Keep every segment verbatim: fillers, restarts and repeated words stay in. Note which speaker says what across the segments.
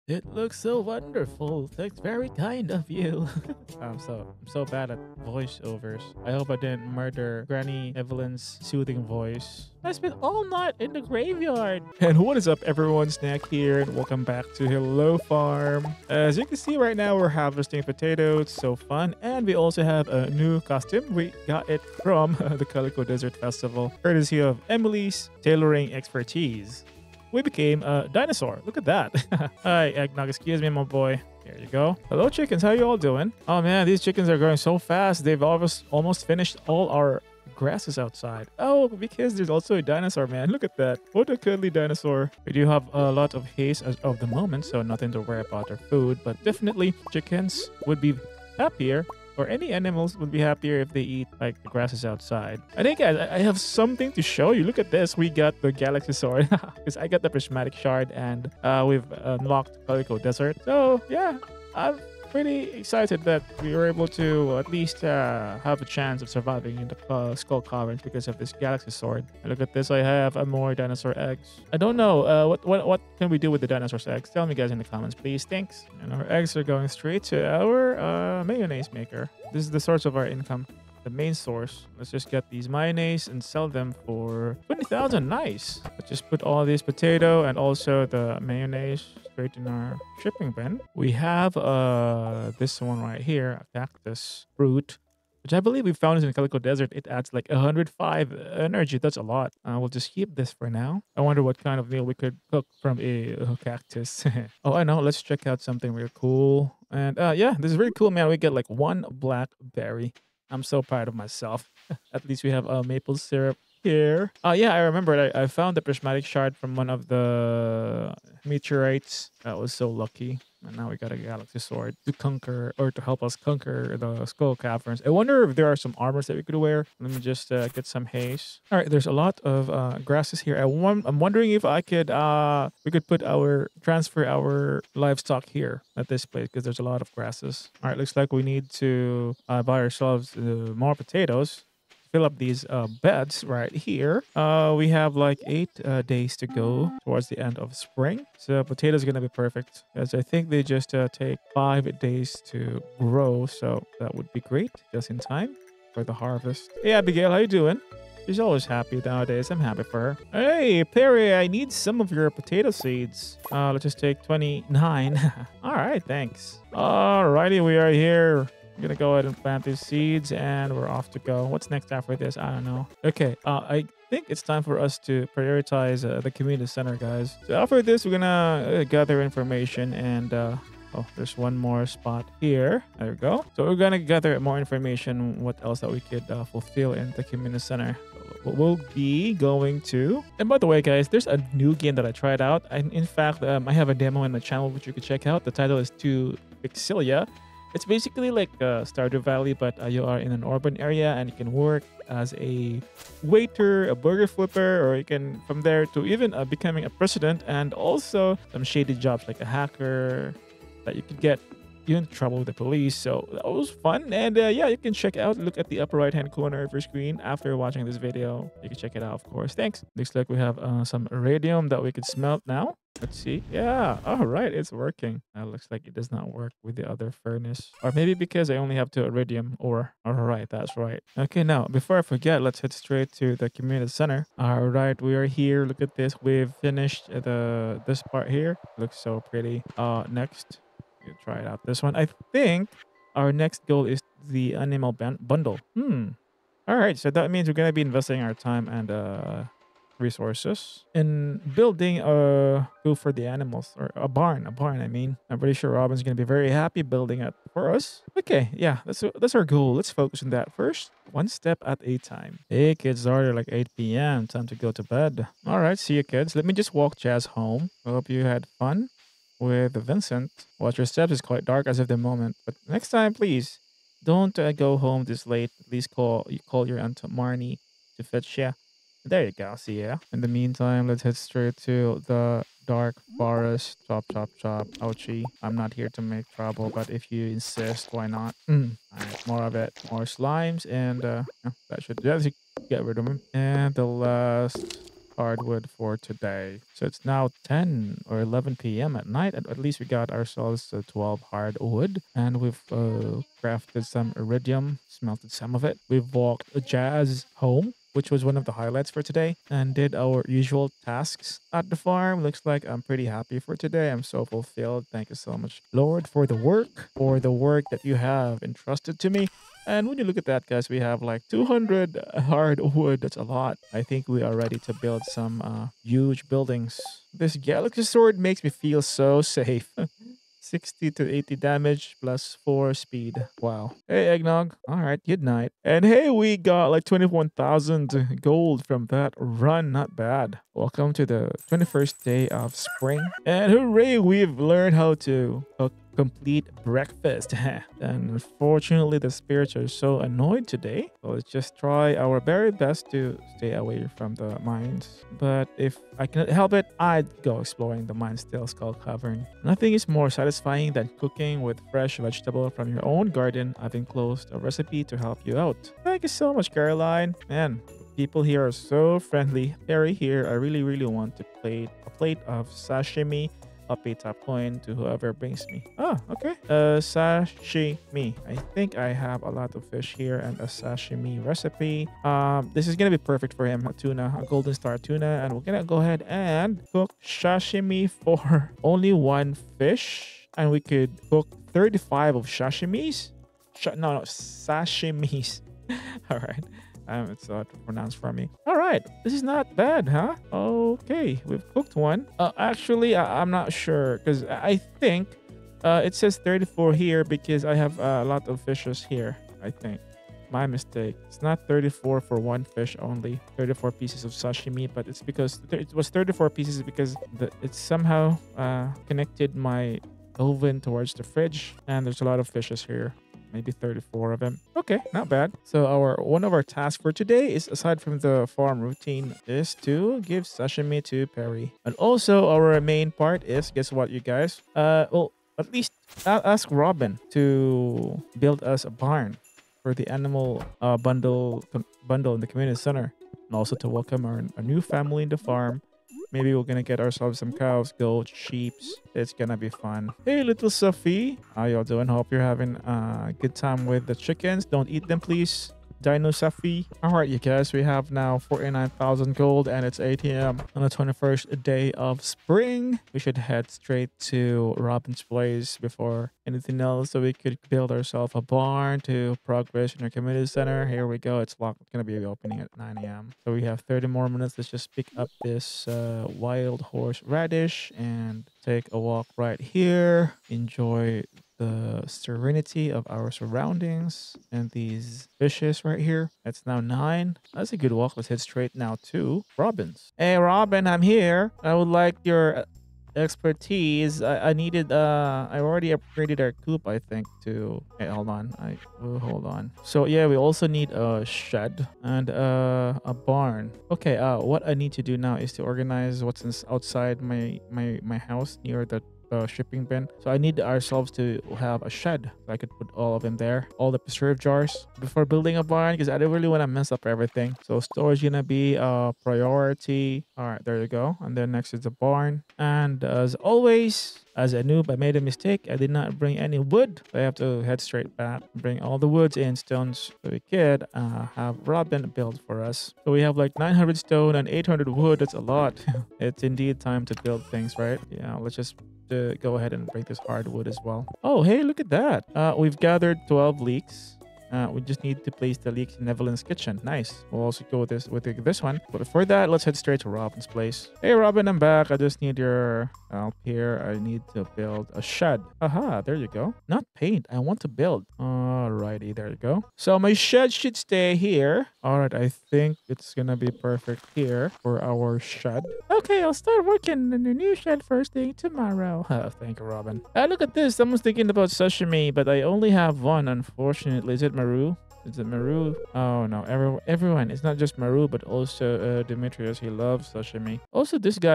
Speaker 1: It looks so wonderful. That's very kind of you. I'm so I'm so bad at voiceovers. I hope I didn't murder Granny Evelyn's soothing voice. I spent all night in the graveyard. And what is up, everyone? Snack here, and welcome back to Hello Farm. As you can see right now, we're harvesting potatoes. So fun. And we also have a new costume. We got it from the Calico Desert Festival, courtesy of Emily's tailoring expertise. We became a dinosaur. Look at that. Hi, Eggnog. Excuse me, my boy. Here you go. Hello, chickens. How you all doing? Oh, man, these chickens are growing so fast. They've almost, almost finished all our grasses outside. Oh, because there's also a dinosaur, man. Look at that. What a cuddly dinosaur. We do have a lot of haste as of the moment, so nothing to worry about our food. But definitely, chickens would be happier, or any animals would be happier if they eat like the grasses outside. I think guys, I I have something to show you. Look at this. We got the galaxy sword because I got the prismatic shard, and uh, we've unlocked Calico Desert. So yeah, I'm pretty excited that we were able to at least uh, have a chance of surviving in the uh, skull caverns because of this galaxy sword. And look at this. I have uh, more dinosaur eggs. I don't know uh, what what what can we do with the dinosaur's eggs. Tell me guys in the comments, please. Thanks. And our eggs are going straight to our uh, mayonnaise maker. This is the source of our income, the main source. Let's just get these mayonnaise and sell them for twenty thousand. Nice. Let's just put all this potato and also the mayonnaise straight in our shipping bin. We have uh this one right here, a cactus fruit, which I believe we found in the Calico Desert. It adds like one hundred five energy. That's a lot. Uh, we'll just keep this for now. I wonder what kind of meal we could cook from a uh, cactus. Oh, I know. Let's check out something real cool. And uh, yeah, this is really cool, man. We get like one blackberry. I'm so proud of myself. At least we have a uh, maple syrup here. Oh, uh, yeah, I remembered. I, I found the prismatic shard from one of the meteorites. That was so lucky. And now we got a galaxy sword to conquer, or to help us conquer the skull caverns. I wonder if there are some armors that we could wear. Let me just uh, get some haste. All right, there's a lot of uh, grasses here. I want, I'm wondering if I could, uh, we could put our, transfer our livestock here at this place because there's a lot of grasses. All right, looks like we need to uh, buy ourselves uh, more potatoes. Fill up these uh, beds right here. Uh, we have like eight uh, days to go towards the end of spring. So potatoes are going to be perfect, as I think they just uh, take five days to grow. So that would be great, just in time for the harvest. Hey, Abigail, how you doing? She's always happy nowadays. I'm happy for her. Hey, Perry, I need some of your potato seeds. Uh, let's just take twenty-nine. All right, thanks. Alrighty, we are here. I'm gonna go ahead and plant these seeds and we're off to go. What's next after this? I don't know. Okay, uh, I think it's time for us to prioritize uh, the community center, guys. So after this, we're gonna uh, gather information and uh, oh, there's one more spot here. There we go. So we're gonna gather more information. What else that we could uh, fulfill in the community center? So we'll be going to. And by the way, guys, there's a new game that I tried out. And in fact, um, I have a demo in my channel which you could check out. The title is To Pixilia. It's basically like uh, Stardew Valley, but uh, you are in an urban area and you can work as a waiter, a burger flipper, or you can from there to even uh, becoming a president, and also some shady jobs like a hacker that you could get you in trouble with the police. So that was fun. And uh, yeah, you can check out, look at the upper right hand corner of your screen after watching this video. You can check it out, of course. Thanks. Looks like we have uh, some radium that we could smelt now. Let's see. Yeah. All right. It's working. Uh, looks like it does not work with the other furnace. Or maybe because I only have two iridium ore. All right. That's right. Okay. Now, before I forget, let's head straight to the community center. All right. We are here. Look at this. We've finished the this part here. Looks so pretty. Uh, next, we'll try it out. This one. I think our next goal is the animal ban- bundle. Hmm. All right. So that means we're going to be investing our time and uh resources in building a coop for the animals, or a barn a barn I mean. I'm pretty sure Robin's gonna be very happy building it for us. Okay, yeah, that's that's our goal. Let's focus on that first, one step at a time. Hey kids, it's already like eight p.m. time to go to bed. All right, see you kids. Let me just walk Jazz home. I hope you had fun with Vincent. Watch your steps. It's quite dark as of the moment, but next time please don't uh, go home this late. At least call you call your aunt Marnie to fetch you. There you go. See ya. In the meantime, let's head straight to the dark forest. Chop, chop, chop. Ouchie. I'm not here to make trouble, but if you insist, why not? Mm. All right, more of it. More slimes, and uh, yeah, that should just get rid of them. And the last hardwood for today. So it's now ten or eleven p m at night, and at least we got ourselves uh, twelve hardwood, and we've uh, crafted some iridium, smelted some of it. We've walked Jazz home, which was one of the highlights for today, and did our usual tasks at the farm. Looks like I'm pretty happy for today. I'm so fulfilled. Thank you so much, Lord, for the work, for the work that you have entrusted to me. And when you look at that, guys, we have like two hundred hardwood. That's a lot. I think we are ready to build some uh, huge buildings. This Galaxy Sword makes me feel so safe. sixty to eighty damage plus four speed. Wow. Hey, Eggnog. All right, good night. And hey, we got like twenty-one thousand gold from that run. Not bad. Welcome to the twenty-first day of spring. And hooray, we've learned how to cook complete breakfast. And unfortunately, the spirits are so annoyed today. So let's just try our very best to stay away from the mines. But if I cannot help it, I'd go exploring the mine still skull cavern. Nothing is more satisfying than cooking with fresh vegetable from your own garden. I've enclosed a recipe to help you out. Thank you so much, Caroline. Man, people here are so friendly. Perry here, I really, really want to plate a plate of sashimi. I'll pay top coin to whoever brings me. Oh, okay. Uh, sashimi. I think I have a lot of fish here and a sashimi recipe. Um, this is gonna be perfect for him. A tuna, a golden star tuna, and we're gonna go ahead and cook sashimi for only one fish, and we could cook thirty-five of sashimis. Sh no, no, sashimis. All right. Um, it's hard to pronounce for me. All right, this is not bad, huh? Okay, we've cooked one. Uh, actually, I I'm not sure because I think uh, it says thirty-four here because I have uh, a lot of fishes here. I think my mistake. It's not thirty-four for one fish only. thirty-four pieces of sashimi, but it's because it was thirty-four pieces because the, it's somehow uh, connected my oven towards the fridge, and there's a lot of fishes here. Maybe thirty-four of them. Okay, not bad. So our one of our tasks for today is, aside from the farm routine, is to give sashimi to Perry. And also our main part is, guess what, you guys? Uh, well, at least I'll ask Robin to build us a barn for the animal uh, bundle bundle in the community center, and also to welcome our, our new family in the farm. Maybe we're gonna get ourselves some cows, goats, sheeps. It's gonna be fun. Hey, little Sophie. How y'all doing? Hope you're having a good time with the chickens. Don't eat them, please. Dino Sophie. All right, you guys. We have now forty-nine thousand gold, and it's eight a m on the twenty-first day of spring. We should head straight to Robin's place before anything else, so we could build ourselves a barn to progress in our community center. Here we go. It's locked. It's gonna be opening at nine a m So we have thirty more minutes. Let's just pick up this uh, wild horse radish and take a walk right here. Enjoy the serenity of our surroundings and these fishes right here. It's now nine. That's a good walk. Let's head straight now to Robin's. Hey, Robin, I'm here. I would like your expertise. I, I needed, uh, I already upgraded our coop, I think, to, hey, hold on. I, oh, hold on. So yeah, we also need a shed and uh, a barn. Okay, uh, what I need to do now is to organize what's in, outside my, my, my house near the Uh, shipping bin. So I need ourselves to have a shed. So I could put all of them there, all the preserve jars before building a barn, because I don't really want to mess up everything. So storage gonna be a priority. All right, there you go. And then next is the barn. And as always, as a noob, I made a mistake. I did not bring any wood. So I have to head straight back, bring all the woods and stones so we could uh, have Robin build for us. So we have like nine hundred stone and eight hundred wood. That's a lot. It's indeed time to build things, right? Yeah, let's just to go ahead and break this hardwood as well. Oh, hey, look at that. Uh, we've gathered twelve leeks. Uh, we just need to place the leeks in Evelyn's kitchen. Nice. We'll also go with this with this one. But before that, let's head straight to Robin's place. Hey, Robin, I'm back. I just need your help here. I need to build a shed. Aha, there you go. Not paint. I want to build. Alrighty, there you go. So my shed should stay here. All right, I think it's gonna be perfect here for our shed. Okay, I'll start working on the new shed first thing tomorrow. Oh, thank you, Robin. Uh, look at this. Someone's thinking about sashimi, but I only have one, unfortunately. Is it Maru? Is it Maru? Oh no, everyone, everyone. It's not just Maru, but also uh, Demetrius. He loves sashimi. Also, this guy.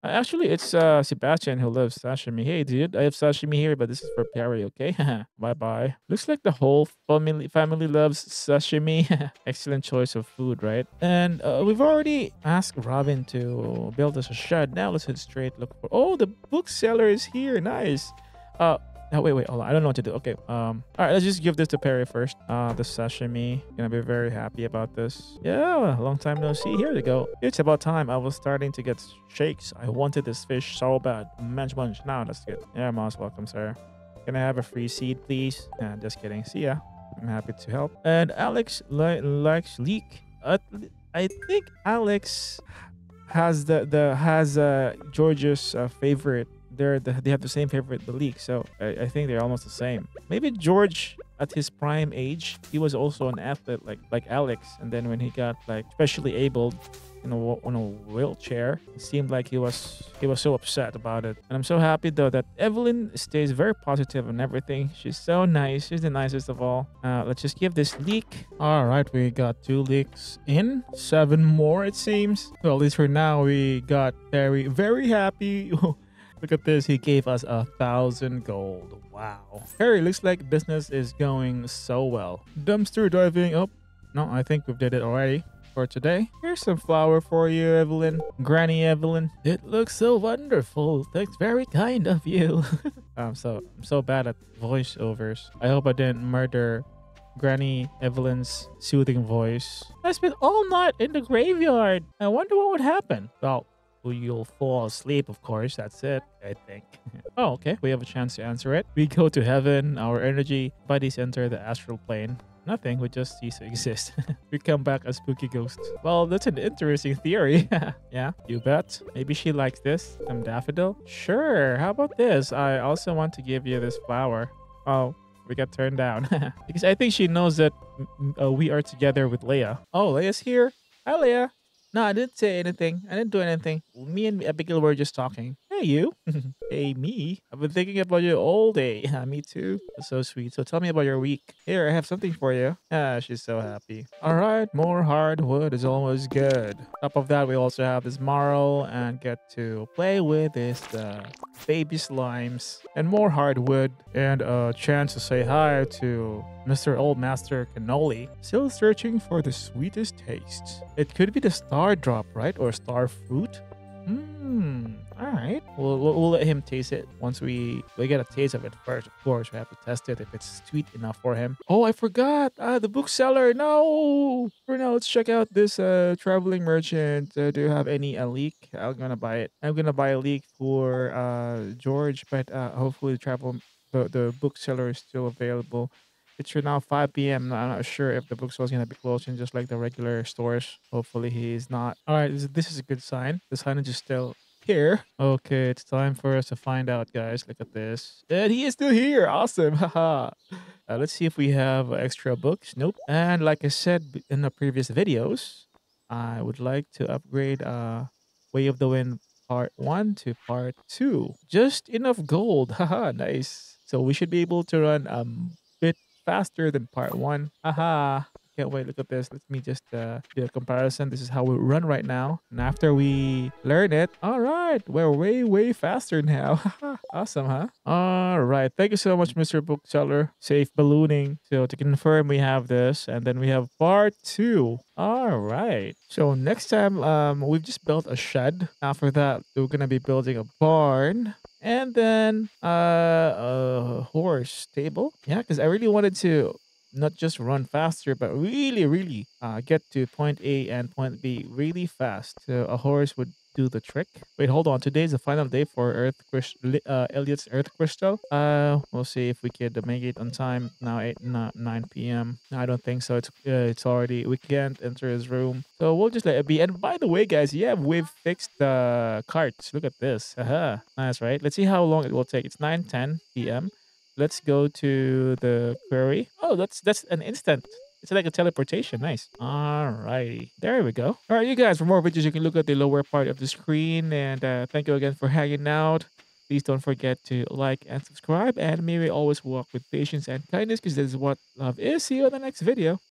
Speaker 1: Uh, Actually, it's uh Sebastian who loves sashimi. Hey, dude, I have sashimi here, but this is for Perry, okay? Bye bye. Looks like the whole family family loves sashimi. Excellent choice of food, right? And uh, we've already asked Robin to build us a shed. Now let's head straight. Look for. Oh, the bookseller is here. Nice. Uh, Oh, wait, wait, hold on. I don't know what to do. Okay. Um. All right, let's just give this to Perry first. Uh, the sashimi. Gonna be very happy about this. Yeah, long time no see. Here we go. It's about time. I was starting to get shakes. I wanted this fish so bad. Munch, munch. Now that's good. Yeah, most welcome, sir. Can I have a free seed, please? Nah, just kidding. See ya. I'm happy to help. And Alex li- likes leek. Uh, I think Alex has the the has uh George's uh, favorite. They're the, they have the same favorite, the league. So I, I think they're almost the same. Maybe George at his prime age, he was also an athlete like like Alex. And then when he got like specially abled in a wa- on a wheelchair, it seemed like he was he was so upset about it. And I'm so happy though that Evelyn stays very positive on everything. She's so nice. She's the nicest of all. Uh, let's just give this leak. All right, we got two leaks in. Seven more it seems. Well, at least for now we got very very happy. Look at this. He gave us a thousand gold. Wow. Harry, looks like business is going so well. Dumpster diving. Oh, no, I think we did it already for today. Here's some flour for you, Evelyn. Granny Evelyn. It looks so wonderful. That's very kind of you. I'm so I'm so bad at voiceovers. I hope I didn't murder Granny Evelyn's soothing voice. I spent all night in the graveyard. I wonder what would happen. Well, you'll fall asleep, of course. That's it, I think. Oh, okay. We have a chance to answer it. We go to heaven. Our energy bodies enter the astral plane. Nothing. We just cease to exist. We come back as spooky ghosts. Well, that's an interesting theory. Yeah, you bet. Maybe she likes this. Some daffodil? Sure. How about this? I also want to give you this flower. Oh, we got turned down. Because I think she knows that mm, uh, we are together with Leia. Oh, Leia's here. Hi, Leia. No, I didn't say anything. I didn't do anything. Me and Abigail were just talking. Hey, you. Hey, me. I've been thinking about you all day. Yeah, me too. That's so sweet. So tell me about your week. Here, I have something for you. Ah, she's so happy. All right, more hardwood is always good. Top of that, we also have this marl and get to play with this uh, baby slimes and more hardwood and a chance to say hi to Mister Old Master Cannoli. Still searching for the sweetest taste. It could be the star drop, right? Or star fruit? Hmm. All right. We'll, we'll, we'll let him taste it once we we get a taste of it first. Of course, we have to test it if it's sweet enough for him. Oh, I forgot. Ah, the bookseller. No. For now, let's check out this uh traveling merchant. Uh, do you have any a leek? I'm gonna buy it. I'm gonna buy a leek for uh George, but uh hopefully the travel the the bookseller is still available. It's now five p m. I'm not sure if the bookstore is going to be closing just like the regular stores. Hopefully, he is not. All right, this, this is a good sign. The signage is still here. Okay, it's time for us to find out, guys. Look at this. And he is still here. Awesome. Haha. Uh, let's see if we have extra books. Nope. And like I said b- in the previous videos, I would like to upgrade uh, Way of the Wind Part one to Part two. Just enough gold. Haha, nice. So we should be able to run um bit faster than part one. Haha. Can't wait. Look at this. Let me just uh, do a comparison. This is how we run right now. And after we learn it, all right, we're way, way faster now. Awesome, huh? All right. Thank you so much, Mister Bookseller. Safe ballooning. So to confirm, we have this. And then we have part two. All right. So next time, um, we've just built a shed. After that, we're going to be building a barn. And then uh, a horse stable. Yeah, because I really wanted to not just run faster, but really, really uh, get to point A and point B really fast. So a horse would do the trick. Wait, hold on. Today's the final day for Earth Crys- li- uh, Elliot's Earth Crystal. Uh, we'll see if we could make it on time. Now eight, not nine p m. I don't think so. It's uh, it's already we can't enter his room, so we'll just let it be. And by the way, guys, yeah, we've fixed the carts. Look at this. Aha, nice, right? Let's see how long it will take. It's nine ten p m. Let's go to the query. Oh, that's that's an instant. It's like a teleportation. Nice. All righty. There we go. All right, you guys, for more videos, you can look at the lower part of the screen. And uh, thank you again for hanging out. Please don't forget to like and subscribe. And may we always walk with patience and kindness because this is what love is. See you on the next video.